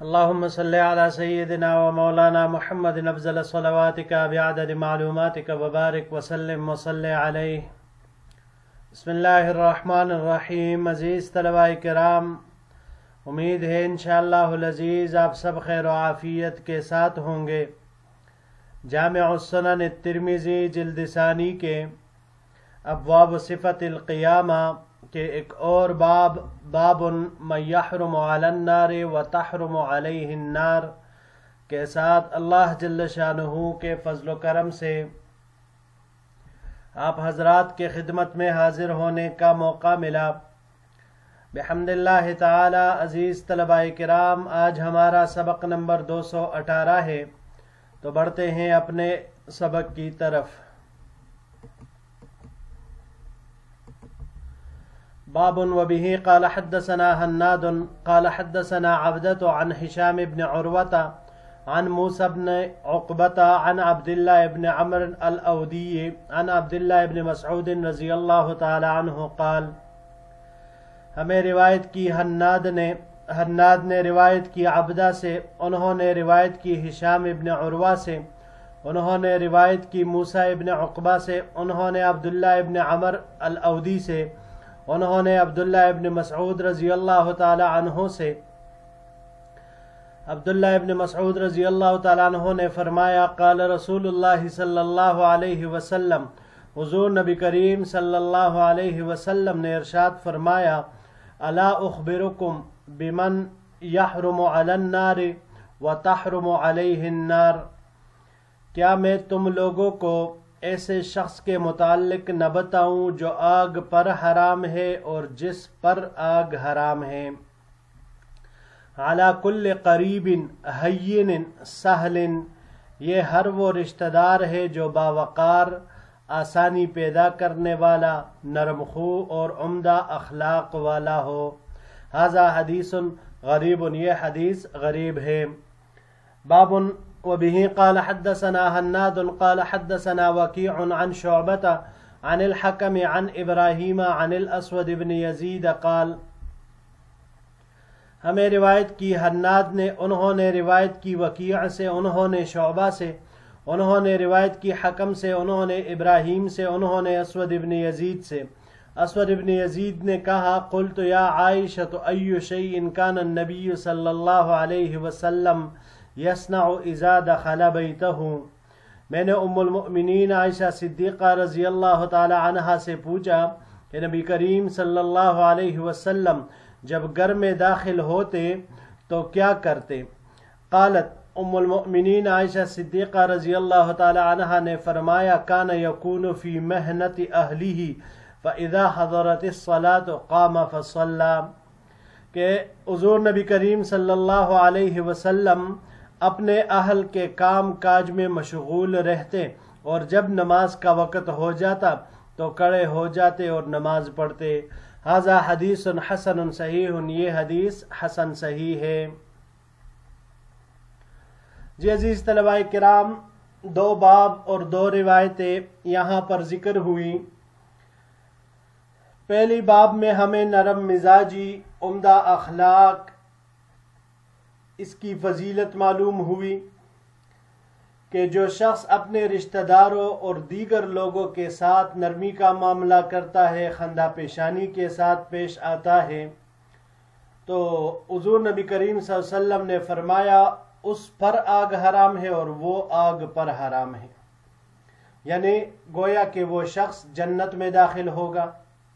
اللهم صل على سيدنا ومولانا محمد افضل صلواتك بعدد معلوماتك وبارك وسلم وصل عليه. بسم اللہ الرحمن الرحیم. عزیز طلباء کرام، امید ہے انشاءاللہ العزیز آپ سب خیر و عافیت کے ساتھ ہوں گے. جامع السنن الترمذی جلد ثانی کے ابواب صفت القیامہ کے ایک اور باب من یحرم علی النار وتحرم علیہ النار کے ساتھ اللہ جل شانہ کے فضل و کرم سے آپ حضرات کے خدمت میں حاضر ہونے کا موقع ملا. بحمد اللہ تعالی. عزیز طلباء کرام، آج ہمارا سبق نمبر 218 ہے، تو بڑھتے ہیں اپنے سبق کی طرف. باب وبه قال حدثنا هناد قال حدثنا عبدة عن هشام بن عروة عن موسى بن عقبة عن عبد الله بن عمرو الأودي عن عبد الله بن مسعود رضی اللہ تعالی عنہ قال. ہمیں روایت کی حناد نے روایت کی عبدہ سے، انہوں نے روایت کی ہشام ابن عروہ سے، انہوں نے روایت کی موسیٰ ابن عقبہ سے، انہوں نے عبداللہ ابن عمر الأودی سے، انہوں نے عبداللہ ابن مسعود رضی اللہ تعالی عنہ سے. عبداللہ ابن مسعود رضی اللہ تعالی عنہ نے فرمایا قال رسول اللہ صلی اللہ علیہ وسلم، حضور نبی کریم صلی اللہ علیہ وسلم نے ارشاد فرمایا الا اخبرکم بمن یحرم علی النار وتحرم علیہ النار، کیا میں تم لوگوں کو ایسے شخص کے متعلق نہ بتاؤں جو آگ پر حرام ہے اور جس پر آگ حرام ہے. علی کل قریب ہین سہل، یہ ہر وہ رشتہ دار ہے جو باوقار، آسانی پیدا کرنے والا، نرم خو اور عمدہ اخلاق والا ہو. ھذا حدیث غریب، یہ حدیث غریب ہے. باب وبه قال حدثنا هناد قال حدثنا وكيع عن شعبة عن الحكم عن إبراهيم عن الأسود بن يزيد قال. ہمیں روایت کی حناد نے، انہوں نے روایت کی وکیع سے، انہوں نے شعبہ سے، انہوں نے روایت کی حکم سے، انہوں نے ابراہیم سے، انہوں نے اسود ابن یزید سے. اسود ابن یزید نے کہا قلت یا عائشة أي شيء كان النبي صلی اللہ علیہ وسلم یصنع اذا دخل بیتہ، میں نے ام المؤمنین عائشہ صدیقہ رضی اللہ تعالی عنہا سے پوچھا کہ نبی کریم صلی اللہ علیہ وسلم جب گھر میں داخل ہوتے تو کیا کرتے. قالت، ام المؤمنین عائشہ صدیقہ رضی اللہ تعالی عنہا نے فرمایا کان یکون فی محنت اہلہ فاذا حضرت الصلاۃ قام فصلی، کہ حضور نبی کریم صلی اللہ علیہ وسلم اپنے اہل کے کام کاج میں مشغول رہتے اور جب نماز کا وقت ہو جاتا تو کھڑے ہو جاتے اور نماز پڑھتے. ھذا حدیث حسن صحیح، یہ حدیث حسن صحیح ہے. جی عزیز طلباء کرام، دو باب اور دو روایتیں یہاں پر ذکر ہوئی. پہلی باب میں ہمیں نرم مزاجی، عمدہ اخلاق، اس کی فضیلت معلوم ہوئی کہ جو شخص اپنے رشتہ داروں اور دیگر لوگوں کے ساتھ نرمی کا معاملہ کرتا ہے، خندہ پیشانی کے ساتھ پیش آتا ہے، تو حضور نبی کریم صلی اللہ علیہ وسلم نے فرمایا اس پر آگ حرام ہے اور وہ آگ پر حرام ہے، یعنی گویا کہ وہ شخص جنت میں داخل ہوگا.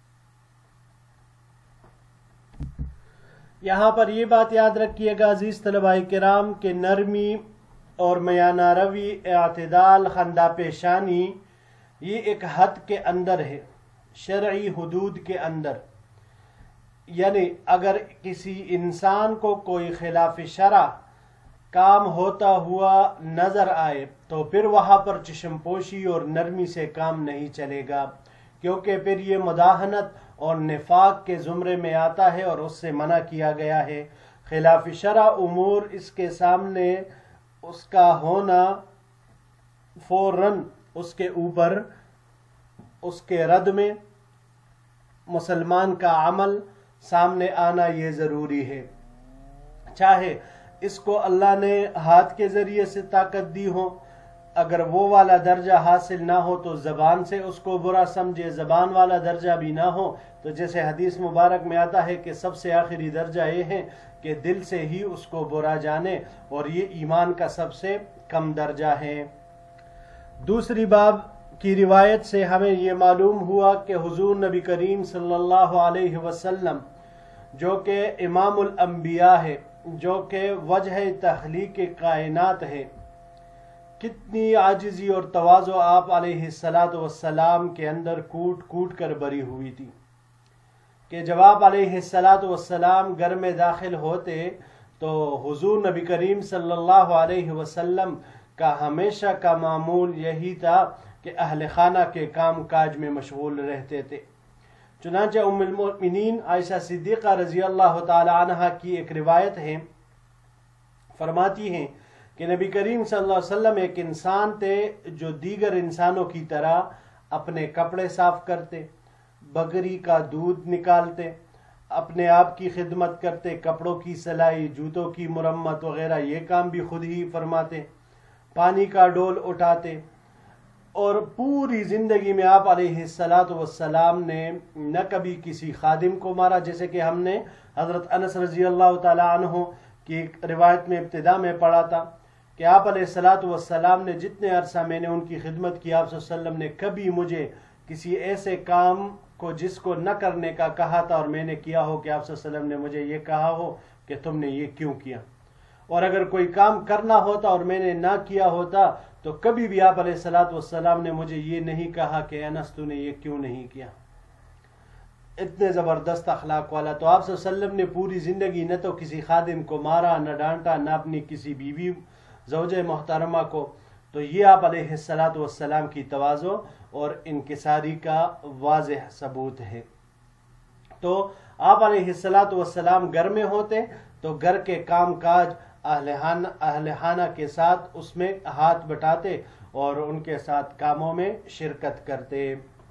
یہاں پر یہ بات یاد رکھیے گا عزیز طلباء کرام کہ نرمی اور میانہ روی، اعتدال، خندہ پیشانی، یہ ایک حد کے اندر ہے، شرعی حدود کے اندر. یعنی اگر کسی انسان کو کوئی خلاف شرع کام ہوتا ہوا نظر آئے تو پھر وہاں پر چشم پوشی اور نرمی سے کام نہیں چلے گا، کیونکہ پھر یہ مداہنت اور نفاق کے زمرے میں آتا ہے اور اس سے منع کیا گیا ہے. خلاف شرع امور اس کے سامنے اس کا ہونا فوراً اس کے اوپر، اس کے رد میں مسلمان کا عمل سامنے آنا یہ ضروری ہے. چاہے اس کو اللہ نے ہاتھ کے ذریعے سے طاقت دی ہو، اگر وہ والا درجہ حاصل نہ ہو تو زبان سے اس کو برا سمجھے، زبان والا درجہ بھی نہ ہو تو جیسے حدیث مبارک میں آتا ہے کہ سب سے آخری درجہ یہ ہے کہ دل سے ہی اس کو برا جانے، اور یہ ایمان کا سب سے کم درجہ ہے۔ دوسری باب کی روایت سے ہمیں یہ معلوم ہوا کہ حضور نبی کریم صلی اللہ علیہ وسلم جو کہ امام الانبیاء ہے، جو کہ وجہ تخلیق کائنات ہے، کتنی عاجزی اور تواضع آپ علیہ السلام کے اندر کوٹ کوٹ کر بری ہوئی تھی کہ جب آپ علیہ السلام گھر میں داخل ہوتے تو حضور نبی کریم صلی اللہ علیہ وسلم کا ہمیشہ کا معمول یہی تھا کہ اہل خانہ کے کام کاج میں مشغول رہتے تھے۔ چنانچہ ام المؤمنین عائشہ صدیقہ رضی اللہ تعالی عنہا کی ایک روایت ہے، فرماتی ہیں کہ نبی کریم صلی اللہ علیہ وسلم ایک انسان تھے جو دیگر انسانوں کی طرح اپنے کپڑے صاف کرتے، بکری کا دودھ نکالتے، اپنے آپ کی خدمت کرتے، کپڑوں کی سلائی، جوتوں کی مرمت وغیرہ یہ کام بھی خود ہی فرماتے، پانی کا ڈول اٹھاتے، اور پوری زندگی میں آپ علیہ السلام نے نہ کبھی کسی خادم کو مارا، جیسے کہ ہم نے حضرت انس رضی اللہ تعالی عنہ کی روایت میں ابتدا میں پڑھا تھا کہ آپ علیہ السلام نے جتنے عرصہ میں نے ان کی خدمت کی، آپ صلی اللہ علیہ وسلم نے کبھی مجھے کسی ایسے کام کو جس کو نہ کرنے کا کہا تھا اور میں نے کیا ہو کہ آپ صلی اللہ علیہ وسلم نے مجھے یہ کہا ہو کہ تم نے یہ کیوں کیا، اور اگر کوئی کام کرنا ہوتا اور میں نے نہ کیا ہوتا تو کبھی بھی آپ علیہ السلام نے مجھے یہ نہیں کہا کہ انس تو نے یہ کیوں نہیں کیا۔ اتنے زبردست اخلاق والا۔ تو آپ صلی اللہ علیہ وسلم نے پوری زندگی نہ تو کسی خادم کو مارا، نہ ڈانٹا، نہ اپنی کسی بیوی زوجہ محترمہ کو۔ تو یہ آپ علیہ السلام کی تواضع اور انکساری کا واضح ثبوت ہے۔ تو آپ علیہ السلام گھر میں ہوتے تو گھر کے کام کاج اہل خانہ کے ساتھ اس میں ہاتھ بٹاتے اور ان کے ساتھ کاموں میں شرکت کرتے۔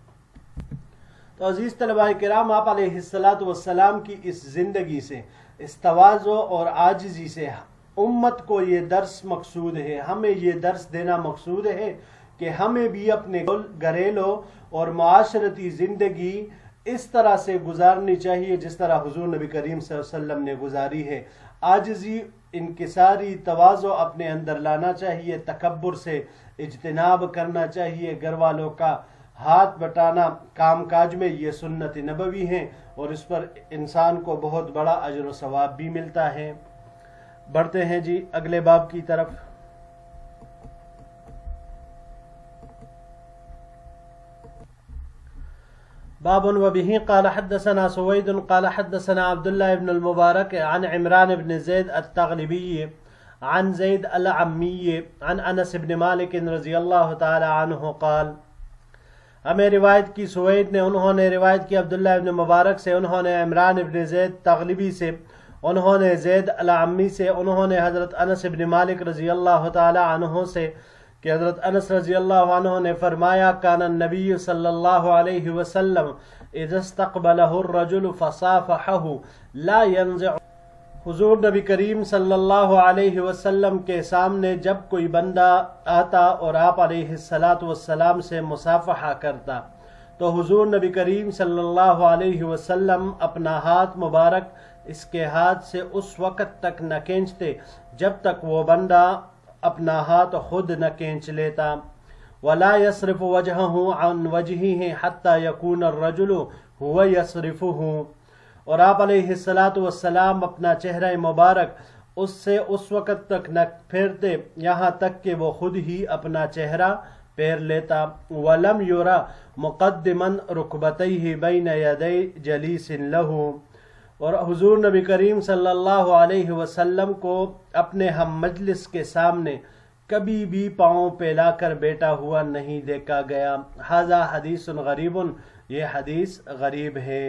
تو عزیز طلباء کرام، آپ علیہ السلام کی اس زندگی سے، اس تواضع اور عاجزی سے امت کو یہ درس مقصود ہے، ہمیں یہ درس دینا مقصود ہے کہ ہمیں بھی اپنے گھریلو اور معاشرتی زندگی اس طرح سے گزارنی چاہیے جس طرح حضور نبی کریم صلی اللہ علیہ وسلم نے گزاری ہے۔ عاجزی، انکساری، تواضع اپنے اندر لانا چاہیے، تکبر سے اجتناب کرنا چاہیے، گھر والوں کا ہاتھ بٹانا کام کاج میں یہ سنت نبوی ہیں اور اس پر انسان کو بہت بڑا اجر و ثواب بھی ملتا ہے۔ بڑھتے ہیں جی اگلے باب کی طرف۔ باب وبه قال حدثنا سويد قال حدثنا عبد الله بن المبارك عن عمران بن زيد التغلبي عن زيد العمي عن انس بن مالك رضي الله تعالى عنه قال، ہمیں روایت کی سوید نے، انہوں نے روایت کی عبداللہ ابن مبارک سے، انہوں نے عمران ابن زید تغلبی سے، انہوں نے زید العمی سے، انہوں نے حضرت انس ابن مالک رضی اللہ تعالی عنہ سے کہ حضرت انس رضی اللہ عنہ نے فرمایا کان النبی صلی اللہ علیہ وسلم اذا استقبلہ الرجل فصافحہ لا ينزع، حضور نبی کریم صلی اللہ علیہ وسلم کے سامنے جب کوئی بندہ آتا اور آپ علیہ السلام سے مصافحہ کرتا تو حضور نبی کریم صلی اللہ علیہ وسلم اپنا ہاتھ مبارک اس کے ہاتھ سے اس وقت تک نہ کھینچتے جب تک وہ بندہ اپنا ہاتھ خود نہ کھینچ لیتا۔ ولا يصرف وجهه عن وجهه حتى يكون الرجل هو يصرفه، اور آپ علیہ السلام اپنا چہرہ مبارک اس سے اس وقت تک نہ پھیرتے یہاں تک کہ وہ خود ہی اپنا چہرہ پھیر لیتا۔ ولم يرى مقدما ركبتيه بين يدي جليس له، اور حضور نبی کریم صلی اللہ علیہ وسلم کو اپنے ہم مجلس کے سامنے کبھی بھی پاؤں پھیلا کر بیٹھا ہوا نہیں دیکھا گیا۔ ھذا حدیث غریب، یہ حدیث غریب ہے۔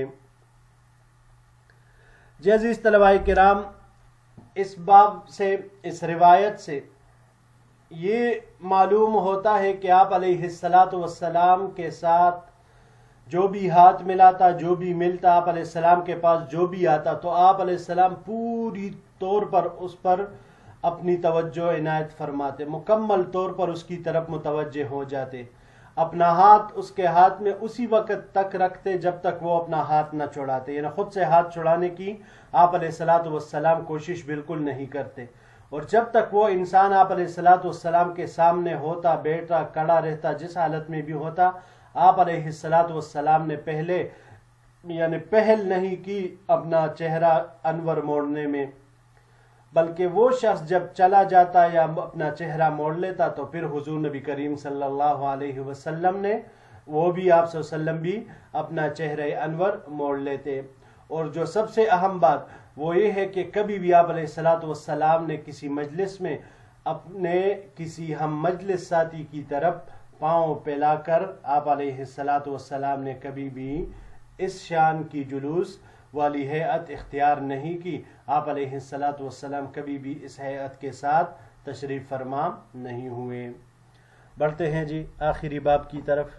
جی عزیز طلباء کرام، اس باب سے، اس روایت سے یہ معلوم ہوتا ہے کہ آپ علیہ السلام کے ساتھ جو بھی ہاتھ ملاتا، جو بھی ملتا، آپ علیہ السلام کے پاس جو بھی آتا تو آپ علیہ السلام پوری طور پر اس پر اپنی توجہ عنایت فرماتے، مکمل طور پر اس کی طرف متوجہ ہو جاتے، اپنا ہاتھ اس کے ہاتھ میں اسی وقت تک رکھتے جب تک وہ اپنا ہاتھ نہ چھڑاتے، یعنی خود سے ہاتھ چھڑانے کی آپ علیہ الصلوۃ والسلام کوشش بالکل نہیں کرتے، اور جب تک وہ انسان آپ علیہ الصلوۃ والسلام کے سامنے ہوتا، بیٹھا، کھڑا رہتا، جس حالت میں بھی ہوتا، آپ علیہ الصلوۃ والسلام نے پہل نہیں کی اپنا چہرہ انور موڑنے میں، بلکہ وہ شخص جب چلا جاتا یا اپنا چہرہ موڑ لیتا تو پھر حضور نبی کریم صلی اللہ علیہ وسلم نے وہ بھی آپ صلی اللہ علیہ وسلم بھی اپنا چہرہ انور موڑ لیتے۔ اور جو سب سے اہم بات وہ یہ ہے کہ کبھی بھی آپ علیہ الصلوۃ والسلام نے کسی مجلس میں اپنے کسی ہم مجلس ساتھی کی طرف پاؤں پھیلا کر آپ علیہ الصلوۃ والسلام نے کبھی بھی اس شان کی جلوس والی ہیئت اختیار نہیں کی، آپ علیہ الصلوۃ والسلام کبھی بھی اس ہیئت کے ساتھ تشریف فرما نہیں ہوئے۔ بڑھتے ہیں جی آخری باب کی طرف۔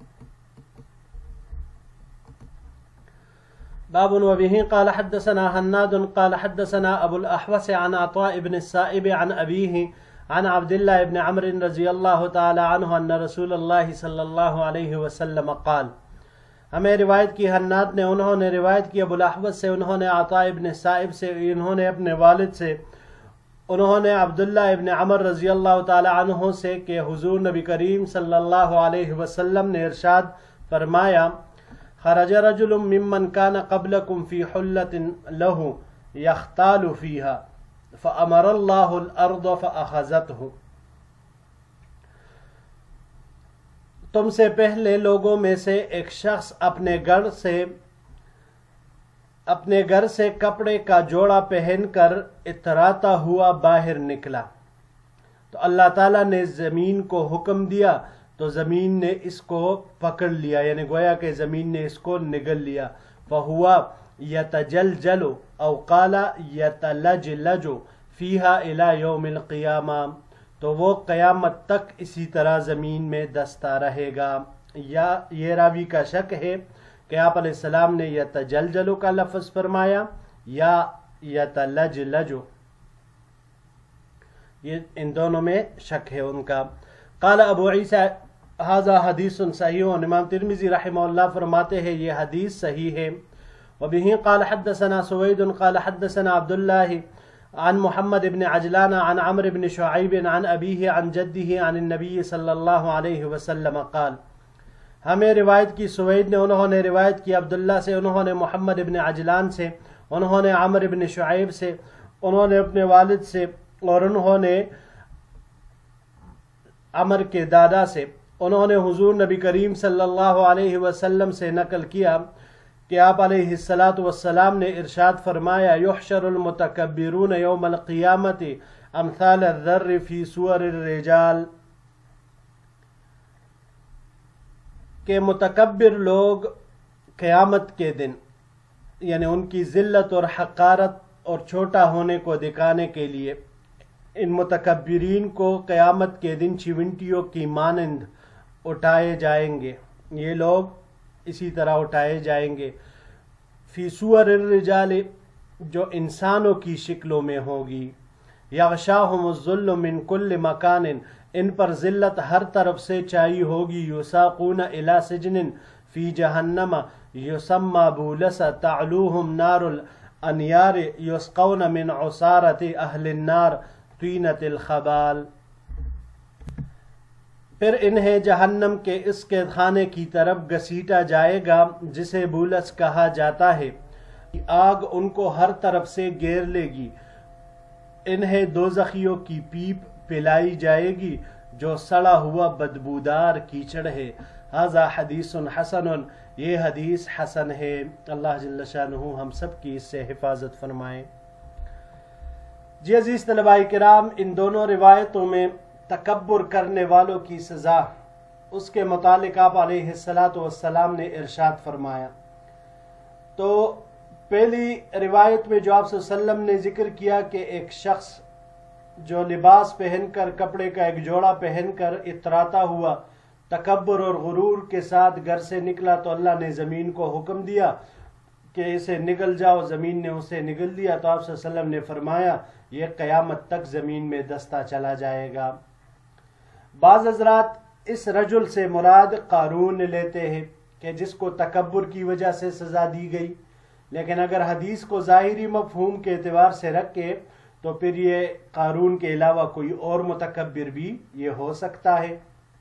باب وبه قال حدثنا حناد قال حدثنا ابو الاحوص عن عطاء بن السائب عن ابيه عن عبد الله بن عمرو رضی اللہ تعالی عنہ ان رسول اللہ صلی اللہ علیہ وسلم قال، ہمیں روایت کی حناد نے، انہوں نے روایت کی ابو الاحوص سے، انہوں نے عطاء ابن سائب سے، انہوں نے اپنے والد سے، انہوں نے عبداللہ ابن عمر رضی اللہ تعالی عنہ سے کہ حضور نبی کریم صلی اللہ علیہ وسلم نے ارشاد فرمایا، خرج رجل ممن كان قبلكم في حلة له يختال فيها فأمر الله الأرض فأخذته۔ تم سے پہلے لوگوں میں سے ایک شخص اپنے گھر سے کپڑے کا جوڑا پہن کر اتراتا ہوا باہر نکلا، تو اللہ تعالیٰ نے زمین کو حکم دیا تو زمین نے اس کو پکڑ لیا، یعنی گویا کہ زمین نے اس کو نگل لیا۔ فَهُوَ يَتَجَلْجَلُ أَوْ قَالَ يَتَلَجْلَجُ فِيهَا إِلَى يَوْمِ الْقِيَامَةِ، تو وہ قیامت تک اسی طرح زمین میں دستا رہے گا۔ یا یہ راوی کا شک ہے کہ آپ علیہ السلام نے یتجلجل کا لفظ فرمایا یا یتلجلج، یہ ان دونوں میں شک ہے ان کا۔ قال ابو عیسیٰ ھذا حدیث صحیح، امام ترمذی رحمہ اللہ فرماتے ہیں یہ حدیث صحیح ہے۔ وبه قال حدثنا سوید قال حدثنا عبد الله عن محمد بن عجلان عن عمرو بن شعیب عن ابیہ عن جدہ عن النبی صلی اللہ علیہ وسلم قال، ہمیں روایت کی سوید نے، انہوں نے روایت کی عبداللہ سے، انہوں نے محمد بن عجلان سے، انہوں نے عمرو بن شعیب سے، انہوں نے اپنے والد سے، اور انہوں نے عمر کے دادا سے، انہوں نے حضور نبی کریم صلی اللہ علیہ وسلم سے نقل کیا کہ آپ علیہ الصلوۃ والسلام نے ارشاد فرمایا، یحشر المتکبرون یوم القیامت امثال الذر فی صور الرجال، کہ متکبر لوگ قیامت کے دن، یعنی ان کی ذلت اور حقارت اور چھوٹا ہونے کو دکھانے کے لیے، ان متکبرین کو قیامت کے دن چیونٹیوں کی مانند اٹھائے جائیں گے، یہ لوگ اسی طرح اٹھائے جائیں گے، فی صور الرجال، جو انسانوں کی شکلوں میں ہوگی، یغشاہم الذل من کل مکان، ان پر ذلت ہر طرف سے چھائی ہوگی، یساقون الی سجن فی جہنم یسمی بولس تعلوہم نار الانیار یسقون من عصارت اہل النار طینۃ الخبال، پھر انہیں جہنم کے اس قید خانے کی طرف گھسیٹا جائے گا جسے بولس کہا جاتا ہے، آگ ان کو ہر طرف سے گھیر لے گی، انہیں دوزخیوں کی پیپ پلائی جائے گی جو سڑا ہوا بدبودار کیچڑ ہے۔ ھذا حدیث حسن، یہ حدیث حسن ہے۔ اللہ جل شانہ ہم سب کی اس سے حفاظت فرمائے۔ جی عزیز طلباء کرام، ان دونوں روایتوں میں تکبر کرنے والوں کی سزا، اس کے متعلق آپ علیہ الصلوۃ والسلام نے ارشاد فرمایا۔ تو پہلی روایت میں جو آپ صلی اللہ علیہ وسلم نے ذکر کیا کہ ایک شخص جو لباس پہن کر، کپڑے کا ایک جوڑا پہن کر اتراتا ہوا تکبر اور غرور کے ساتھ گھر سے نکلا، تو اللہ نے زمین کو حکم دیا کہ اسے نگل جاؤ، زمین نے اسے نگل دیا، تو آپ صلی اللہ علیہ وسلم نے فرمایا یہ قیامت تک زمین میں دستہ چلا جائے گا۔ بعض حضرات اس رجل سے مراد قارون لیتے ہیں کہ جس کو تکبر کی وجہ سے سزا دی گئی، لیکن اگر حدیث کو ظاہری مفہوم کے اعتبار سے رکھے تو پھر یہ قارون کے علاوہ کوئی اور متکبر بھی یہ ہو سکتا ہے۔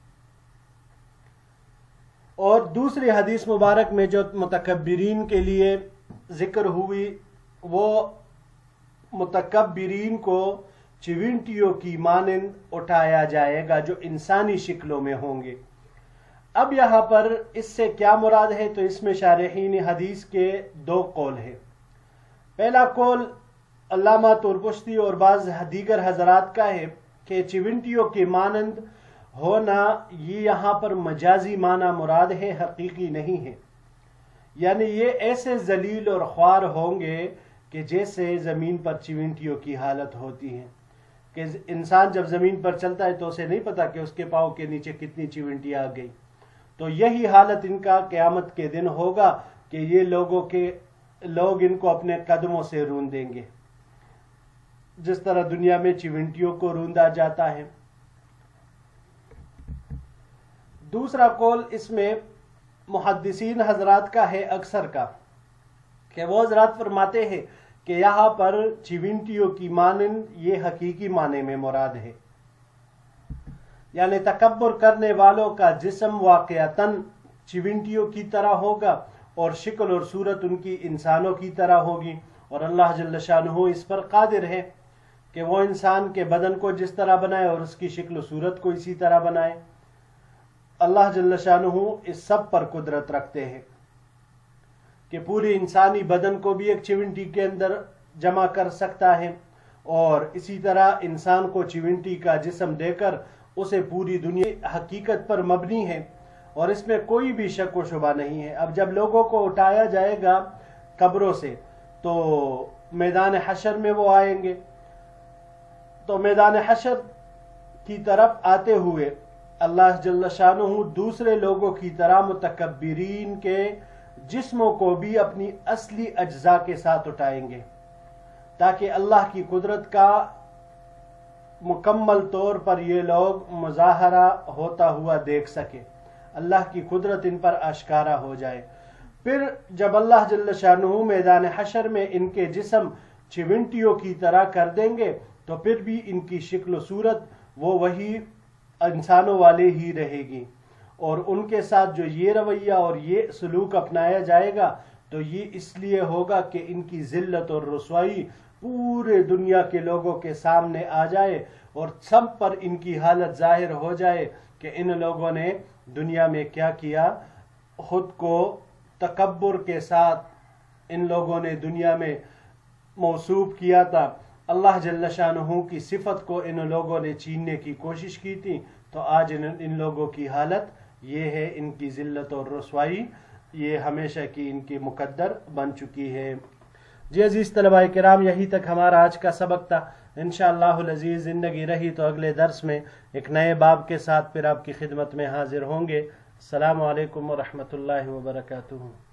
اور دوسری حدیث مبارک میں جو متکبرین کے لیے ذکر ہوئی، وہ متکبرین کو چیونٹیوں کی مانند اٹھایا جائے گا جو انسانی شکلوں میں ہوں گے۔ اب یہاں پر اس سے کیا مراد ہے؟ تو اس میں شارحین حدیث کے دو قول ہیں۔ پہلا قول علامہ طرپشتی اور بعض دیگر حضرات کا ہے کہ چیونٹیوں کے مانند ہونا یہ یہاں پر مجازی معنی مراد ہے، حقیقی نہیں ہے۔ یعنی یہ ایسے ذلیل اور خوار ہوں گے کہ جیسے زمین پر چیونٹیوں کی حالت ہوتی ہے، کہ انسان جب زمین پر چلتا ہے تو اسے نہیں پتا کہ اس کے پاؤں کے نیچے کتنی چیونٹی آ گئی۔ تو یہی حالت ان کا قیامت کے دن ہوگا کہ یہ لوگ ان کو اپنے قدموں سے رون دیں گے، جس طرح دنیا میں چیونٹیوں کو روندا جاتا ہے۔ دوسرا قول اس میں محدثین حضرات کا ہے، اکثر کا، کہ وہ حضرات فرماتے ہیں کہ یہاں پر چیونٹیوں کی مانند یہ حقیقی معنی میں مراد ہے، یعنی تکبر کرنے والوں کا جسم واقعتاً چیونٹیوں کی طرح ہوگا اور شکل اور صورت ان کی انسانوں کی طرح ہوگی، اور اللہ جل شانہ اس پر قادر ہے کہ وہ انسان کے بدن کو جس طرح بنائے اور اس کی شکل و صورت کو اسی طرح بنائے۔ اللہ جل شانہ اس سب پر قدرت رکھتے ہیں کہ پوری انسانی بدن کو بھی ایک چیونٹی کے اندر جمع کر سکتا ہے، اور اسی طرح انسان کو چیونٹی کا جسم دے کر اسے پوری دنیا حقیقت پر مبنی ہے، اور اس میں کوئی بھی شک و شبہ نہیں ہے۔ اب جب لوگوں کو اٹھایا جائے گا قبروں سے تو میدان حشر میں وہ آئیں گے، تو میدان حشر کی طرف آتے ہوئے اللہ جل شانہ دوسرے لوگوں کی طرح متکبرین کے جسموں کو بھی اپنی اصلی اجزاء کے ساتھ اٹھائیں گے، تاکہ اللہ کی قدرت کا مکمل طور پر یہ لوگ مظاہرہ ہوتا ہوا دیکھ سکے، اللہ کی قدرت ان پر آشکارا ہو جائے۔ پھر جب اللہ جل شانہ میدان حشر میں ان کے جسم چیونٹیوں کی طرح کر دیں گے تو پھر بھی ان کی شکل و صورت وہی انسانوں والے ہی رہے گی، اور ان کے ساتھ جو یہ رویہ اور یہ سلوک اپنایا جائے گا تو یہ اس لیے ہوگا کہ ان کی ذلت اور رسوائی پورے دنیا کے لوگوں کے سامنے آ جائے اور سب پر ان کی حالت ظاہر ہو جائے کہ ان لوگوں نے دنیا میں کیا کیا۔ خود کو تکبر کے ساتھ ان لوگوں نے دنیا میں موصوف کیا تھا، اللہ جل شانہ کی صفت کو ان لوگوں نے چھیننے کی کوشش کی تھی، تو آج ان لوگوں کی حالت یہ ہے، ان کی ذلت اور رسوائی یہ ہمیشہ کی ان کی مقدر بن چکی ہے۔ جی عزیز طلباء کرام، یہی تک ہمارا آج کا سبق تھا۔ انشاءاللہ العزیز زندگی رہی تو اگلے درس میں ایک نئے باب کے ساتھ پھر آپ کی خدمت میں حاضر ہوں گے۔ السلام علیکم ورحمۃ اللہ وبرکاتہ۔